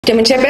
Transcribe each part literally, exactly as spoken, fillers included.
Putem începe?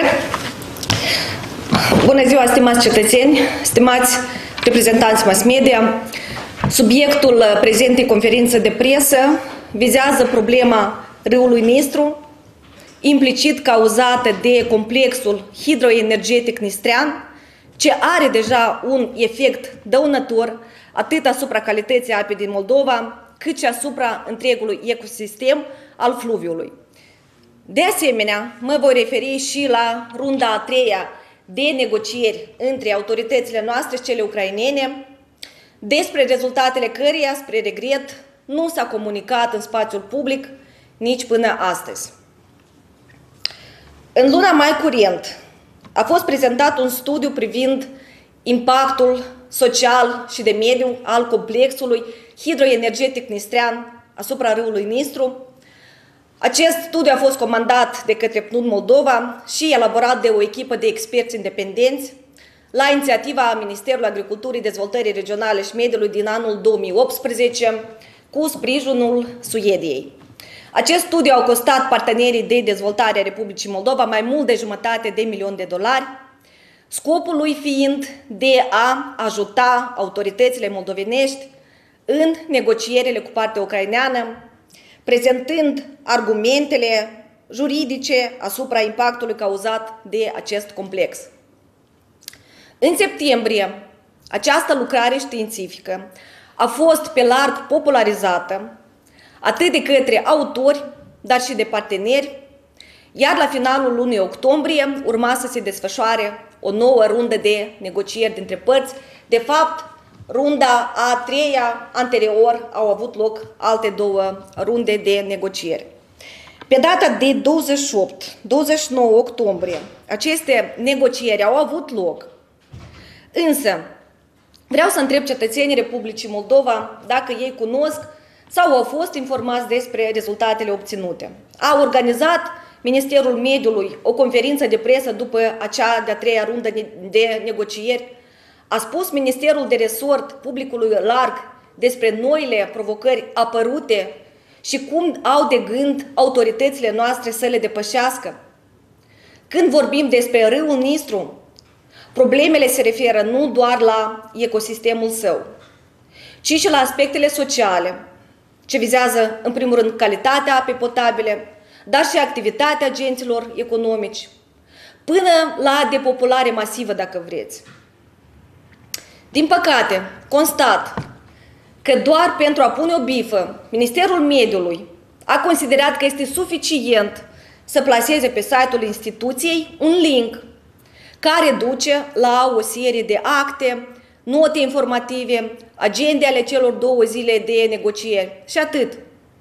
Bună ziua, stimați cetățeni, stimați reprezentanți mass media. Subiectul prezentei conferințe de presă vizează problema râului Nistru, implicit cauzată de complexul hidroenergetic nistrean, ce are deja un efect dăunător atât asupra calității apei din Moldova, cât și asupra întregului ecosistem al fluviului. De asemenea, mă voi referi și la runda a treia de negocieri între autoritățile noastre și cele ucrainene, despre rezultatele căreia, spre regret, nu s-a comunicat în spațiul public nici până astăzi. În luna mai curent a fost prezentat un studiu privind impactul social și de mediu al complexului hidroenergetic nistrean asupra râului Nistru. Acest studiu a fost comandat de către P N U D Moldova și elaborat de o echipă de experți independenți la inițiativa Ministerului Agriculturii, Dezvoltării Regionale și Mediului din anul două mii optsprezece cu sprijinul Suediei. Acest studiu a costat partenerii de dezvoltare a Republicii Moldova mai mult de jumătate de milion de dolari, scopul lui fiind de a ajuta autoritățile moldovenești în negocierile cu partea ucraineană, prezentând argumentele juridice asupra impactului cauzat de acest complex. În septembrie, această lucrare științifică a fost pe larg popularizată atât de către autori, dar și de parteneri, iar la finalul lunii octombrie urma să se desfășoare o nouă rundă de negocieri dintre părți. De fapt, runda a treia, anterior, au avut loc alte două runde de negocieri. Pe data de douăzeci și opt douăzeci și nouă octombrie, aceste negocieri au avut loc. Însă, vreau să întreb cetățenii Republicii Moldova dacă ei cunosc sau au fost informați despre rezultatele obținute. A organizat Ministerul Mediului o conferință de presă după acea de-a treia rundă de negocieri. A spus Ministerul de Resort publicului larg despre noile provocări apărute și cum au de gând autoritățile noastre să le depășească. Când vorbim despre râul Nistru, problemele se referă nu doar la ecosistemul său, ci și la aspectele sociale, ce vizează în primul rând calitatea apei potabile, dar și activitatea agenților economici, până la depopulare masivă, dacă vreți. Din păcate, constat că doar pentru a pune o bifă, Ministerul Mediului a considerat că este suficient să plaseze pe site-ul instituției un link care duce la o serie de acte, note informative, agende ale celor două zile de negocieri și atât.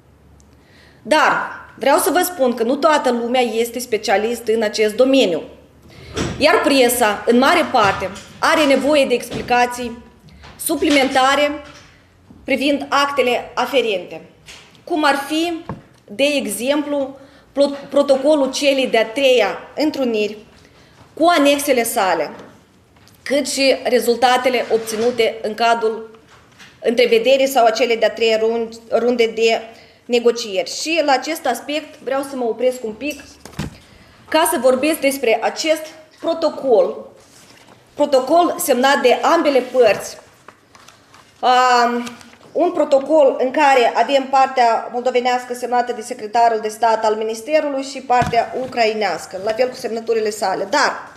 Dar vreau să vă spun că nu toată lumea este specialist în acest domeniu. Iar presa, în mare parte, are nevoie de explicații suplimentare privind actele aferente, cum ar fi, de exemplu, protocolul celei de-a treia întruniri cu anexele sale, cât și rezultatele obținute în cadrul întrevederii sau acele de-a treia runde de negocieri. Și la acest aspect vreau să mă opresc un pic ca să vorbesc despre acest protocol, protocol semnat de ambele părți, um, un protocol în care avem partea moldovenească semnată de secretarul de stat al Ministerului și partea ucrainească, la fel cu semnăturile sale. Dar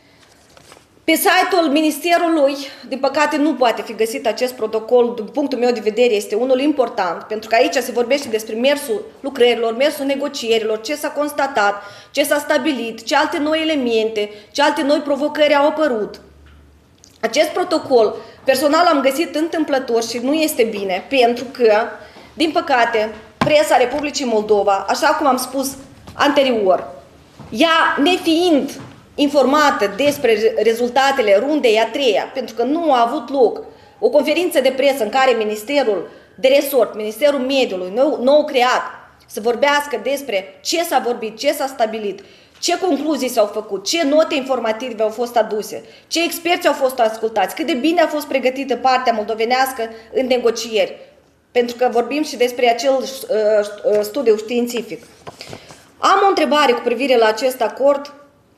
pe site-ul Ministerului, din păcate, nu poate fi găsit acest protocol. Din punctul meu de vedere, este unul important, pentru că aici se vorbește despre mersul lucrărilor, mersul negocierilor, ce s-a constatat, ce s-a stabilit, ce alte noi elemente, ce alte noi provocări au apărut. Acest protocol, personal, am găsit întâmplător și nu este bine, pentru că, din păcate, presa Republicii Moldova, așa cum am spus anterior, ea nefiind informată despre rezultatele rundei a treia, pentru că nu a avut loc o conferință de presă în care Ministerul de Resort, Ministerul Mediului, nou, nou creat, să vorbească despre ce s-a vorbit, ce s-a stabilit, ce concluzii s-au făcut, ce note informative au fost aduse, ce experți au fost ascultați, cât de bine a fost pregătită partea moldovenească în negocieri, pentru că vorbim și despre acel uh, studiu științific. Am o întrebare cu privire la acest acord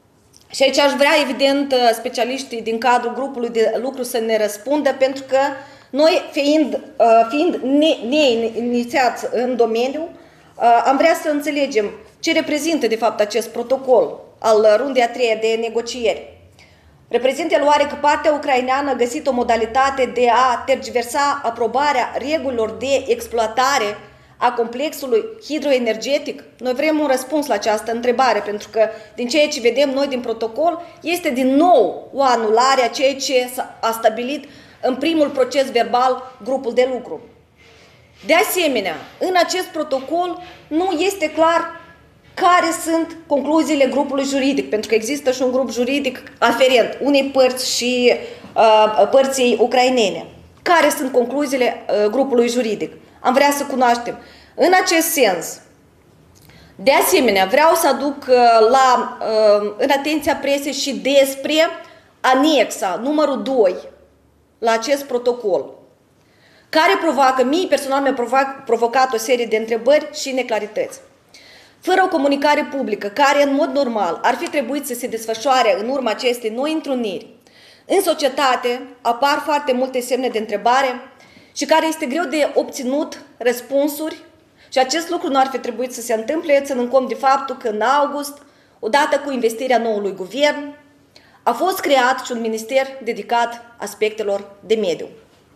Și aici aș vrea, evident, specialiștii din cadrul grupului de lucru să ne răspundă, pentru că noi, fiind, fiind neinițiați în domeniu, am vrea să înțelegem ce reprezintă, de fapt, acest protocol al rundei a treia de negocieri. Reprezintă el oare că partea ucraineană a găsit o modalitate de a tergiversa aprobarea regulilor de exploatare a complexului hidroenergetic? Noi vrem un răspuns la această întrebare, pentru că din ceea ce vedem noi din protocol, este din nou o anulare a ceea ce a stabilit în primul proces verbal grupul de lucru. De asemenea, în acest protocol nu este clar care sunt concluziile grupului juridic, pentru că există și un grup juridic aferent unei părți și uh, părții ucrainene. Care sunt concluziile uh, grupului juridic? Am vrea să cunoaștem. În acest sens, de asemenea, vreau să aduc uh, la, uh, în atenția presei și despre anexa numărul doi la acest protocol, care provoacă, mie personal mi-a provocat o serie de întrebări și neclarități. Fără o comunicare publică, care în mod normal ar fi trebuit să se desfășoare în urma acestei noi întruniri, în societate apar foarte multe semne de întrebare și care este greu de obținut răspunsuri, și acest lucru nu ar fi trebuit să se întâmple, ținând cont de faptul că în august, odată cu investirea noului guvern, a fost creat și un minister dedicat aspectelor de mediu.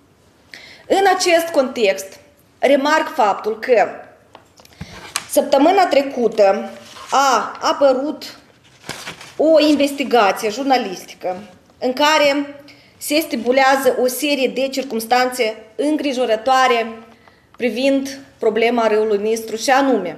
În acest context, remarc faptul că săptămâna trecută a apărut o investigație jurnalistică în care se stipulează o serie de circumstanțe îngrijorătoare privind problema râului Nistru, și anume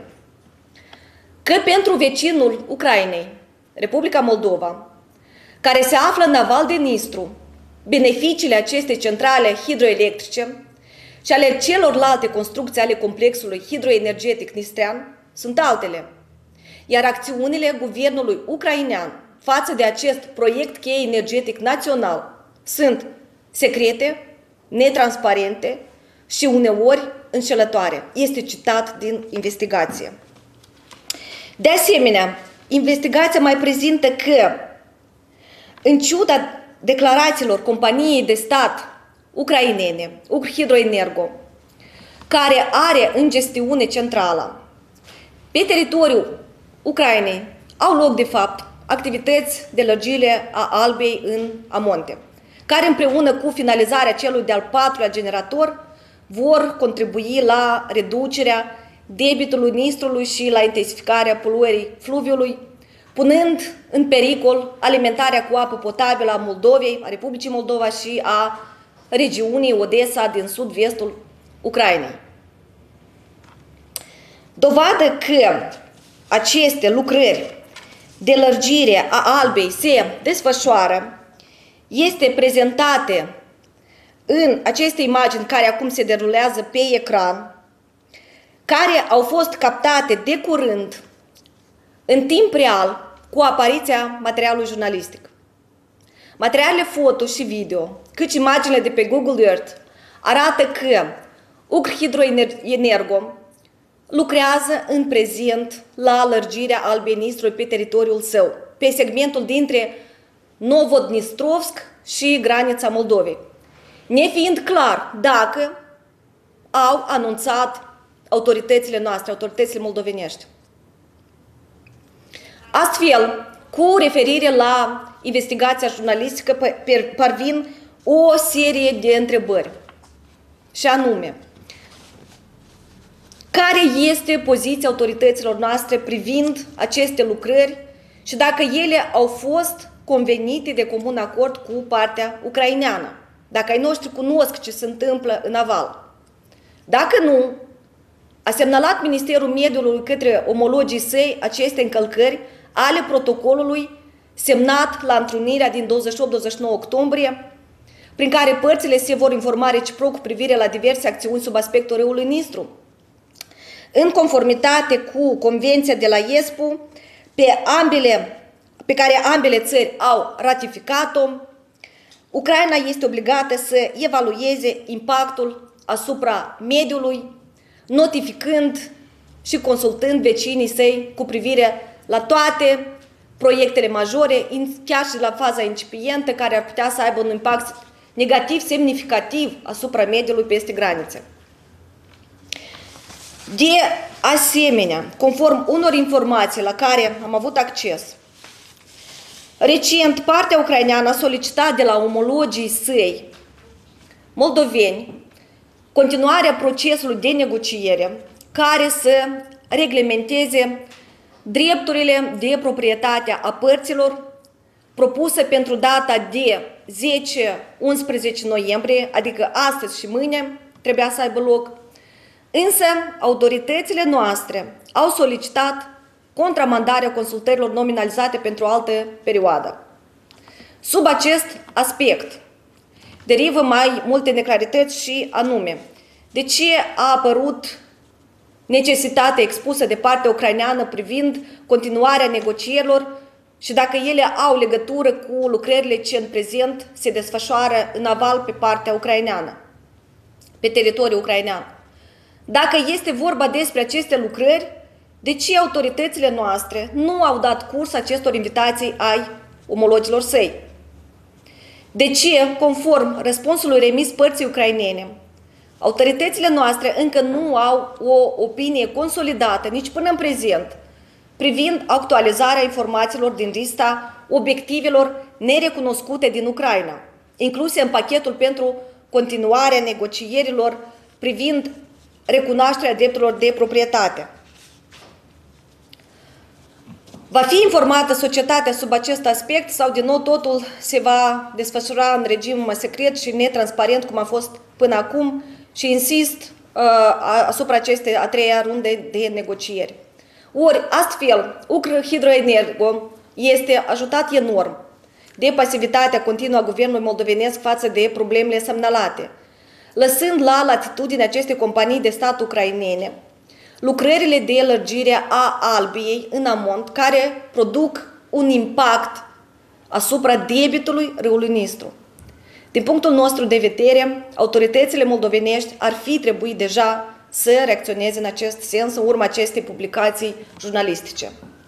că pentru vecinul Ucrainei, Republica Moldova, care se află în aval de Nistru, beneficiile acestei centrale hidroelectrice și ale celorlalte construcții ale complexului hidroenergetic nistrean sunt altele. Iar acțiunile guvernului ucrainean față de acest proiect cheie energetic național sunt secrete, netransparente și uneori înșelătoare. Este citat din investigație. De asemenea, investigația mai prezintă că, în ciuda declarațiilor companiei de stat ucrainene, Ukrhidroenergo, care are în gestiune centrală, pe teritoriul Ucrainei au loc, de fapt, activități de lărgire a Albei în amonte, care împreună cu finalizarea celui de-al patrulea generator vor contribui la reducerea debitului Nistrului și la intensificarea poluării fluviului, punând în pericol alimentarea cu apă potabilă a Moldovei, a Republicii Moldova și a regiunii Odessa din sud-vestul Ucrainei. Dovadă că aceste lucrări de lărgire a Albei se desfășoară este prezentate în aceste imagini care acum se derulează pe ecran, care au fost captate de curând în timp real cu apariția materialului jurnalistic. Materialele foto și video, cât și imaginile de pe Google Earth, arată că Ukrhidroenergo lucrează în prezent la lărgirea Albei Nistrului pe teritoriul său, pe segmentul dintre Novodnistrovsk și granița Moldovei, nefiind clar dacă au anunțat autoritățile noastre, autoritățile moldovenești. Astfel, cu referire la investigația jurnalistică, parvin o serie de întrebări, și anume, care este poziția autorităților noastre privind aceste lucrări și dacă ele au fost convenite de comun acord cu partea ucraineană, dacă ai noștri cunosc ce se întâmplă în aval. Dacă nu, a semnalat Ministerul Mediului către omologii săi aceste încălcări ale protocolului semnat la întrunirea din douăzeci și opt douăzeci și nouă octombrie, prin care părțile se vor informa reciproc cu privire la diverse acțiuni sub aspectul râului Nistru, în conformitate cu Convenția de la Espoo, pe, ambele, pe care ambele țări au ratificat-o. Ucraina este obligată să evalueze impactul asupra mediului, notificând și consultând vecinii săi cu privire la toate proiectele majore, chiar și la faza incipientă, care ar putea să aibă un impact negativ semnificativ asupra mediului peste granițe. De asemenea, conform unor informații la care am avut acces, recent partea ucraineană a solicitat de la omologii săi moldoveni continuarea procesului de negociere care să reglementeze drepturile de proprietate a părților propusă pentru data de zece unsprezece noiembrie, adică astăzi și mâine trebuia să aibă loc, însă autoritățile noastre au solicitat contramandarea consultărilor nominalizate pentru o altă perioadă. Sub acest aspect derivă mai multe neclarități și anume, de ce a apărut necesitatea expusă de partea ucraineană privind continuarea negocierilor și dacă ele au legătură cu lucrările ce în prezent se desfășoară în aval pe partea ucraineană, pe teritoriul ucrainean. Dacă este vorba despre aceste lucrări, de ce autoritățile noastre nu au dat curs acestor invitații ai omologilor săi? De ce, conform răspunsului remis părții ucrainene, autoritățile noastre încă nu au o opinie consolidată, nici până în prezent, privind actualizarea informațiilor din lista obiectivelor nerecunoscute din Ucraina, incluse în pachetul pentru continuarea negocierilor privind recunoașterea drepturilor de proprietate? Va fi informată societatea sub acest aspect sau din nou totul se va desfășura în regim secret și netransparent cum a fost până acum și insist uh, asupra acestei a treia runde de negocieri. Ori astfel, Ukrhidroenergo este ajutat enorm de pasivitatea continuă a guvernului moldovenesc față de problemele semnalate, lăsând la latitudine aceste companii de stat ucrainene lucrările de lărgire a Albiei în amont, care produc un impact asupra debitului râului Nistru. Din punctul nostru de vedere, autoritățile moldovenești ar fi trebuit deja să reacționeze în acest sens în urma acestei publicații jurnalistice.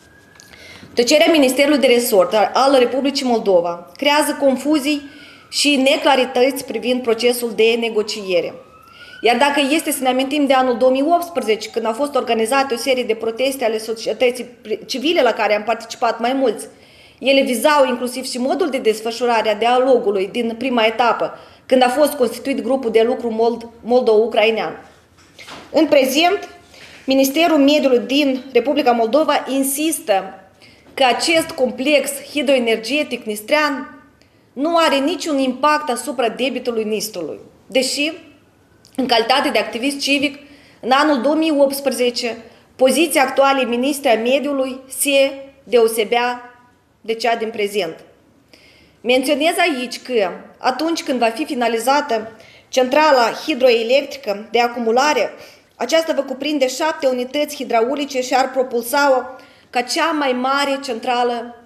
Tăcerea Ministerului de Resort al Republicii Moldova creează confuzii și neclarități privind procesul de negociere. Iar dacă este să ne amintim de anul două mii optsprezece, când au fost organizate o serie de proteste ale societății civile la care am participat mai mulți, ele vizau inclusiv și modul de desfășurare a dialogului din prima etapă, când a fost constituit grupul de lucru mold moldo-ucrainean. În prezent, Ministerul Mediului din Republica Moldova insistă că acest complex hidroenergetic nistrean nu are niciun impact asupra debitului Nistrului, deși, în calitate de activist civic, în anul două mii optsprezece, poziția actualei ministre a mediului se deosebea de cea din prezent. Menționez aici că, atunci când va fi finalizată centrala hidroelectrică de acumulare, aceasta va cuprinde șapte unități hidraulice și ar propulsa-o ca cea mai mare centrală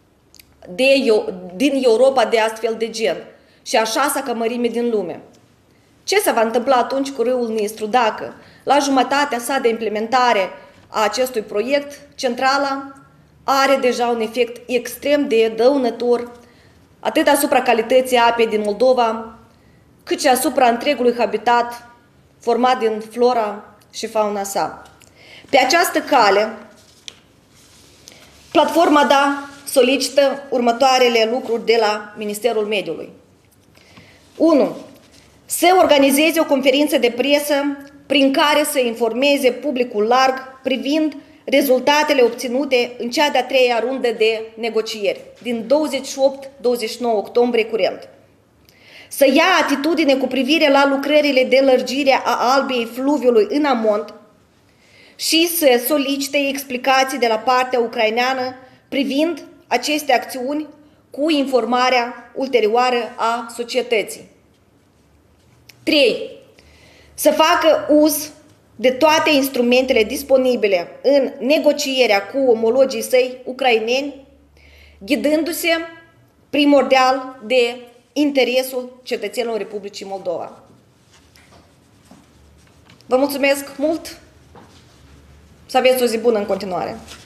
de, din Europa de astfel de gen și a șasea ca mărime din lume. Ce se va întâmpla atunci cu râul Nistru dacă, la jumătatea sa de implementare a acestui proiect, centrala are deja un efect extrem de dăunător atât asupra calității apei din Moldova, cât și asupra întregului habitat format din flora și fauna sa. Pe această cale, platforma DA solicită următoarele lucruri de la Ministerul Mediului. unu. Să organizeze o conferință de presă prin care să informeze publicul larg privind rezultatele obținute în cea de-a treia rundă de negocieri din douăzeci și opt douăzeci și nouă octombrie curent. Să ia atitudine cu privire la lucrările de lărgire a Albiei fluviului în amont și să solicite explicații de la partea ucraineană privind aceste acțiuni cu informarea ulterioară a societății. trei. Să facă uz de toate instrumentele disponibile în negocierea cu omologii săi ucraineni, ghidându-se primordial de interesul cetățenilor Republicii Moldova. Vă mulțumesc mult! Să aveți o zi bună în continuare!